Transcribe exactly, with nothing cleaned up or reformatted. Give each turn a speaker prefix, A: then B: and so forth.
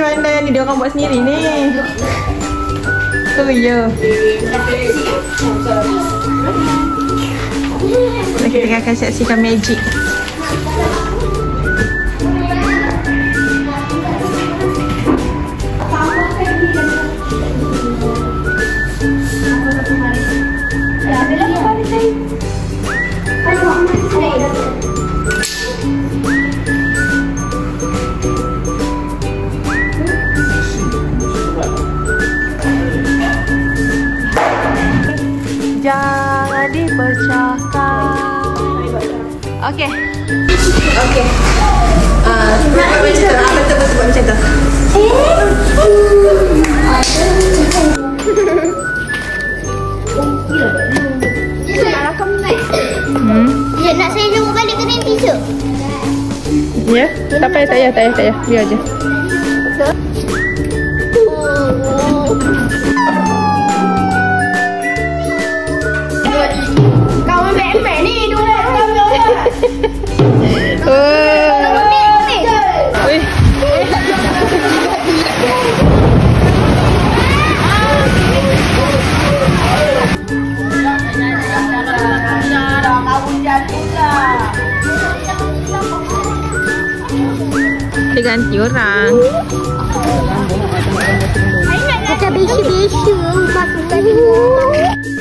A: mana ni? Dia orang buat sendiri ni. Tu ya. Kita akan saksikan magic. Jangan dipecahkan. Okey. Okey. Ah, buat macam tu. Ah, betul betul buat macam tu. Hmm.
B: Ya, nak saya jumpa balik ke nanti tu?
A: Ya, tak payah, tak payah, tak payah, tak payah. Biar aja.
B: Kawan bek-bek ni dua tahun.
A: Oh. Oi. Dia ganti orang.
B: Macam bisu-bisu. Makan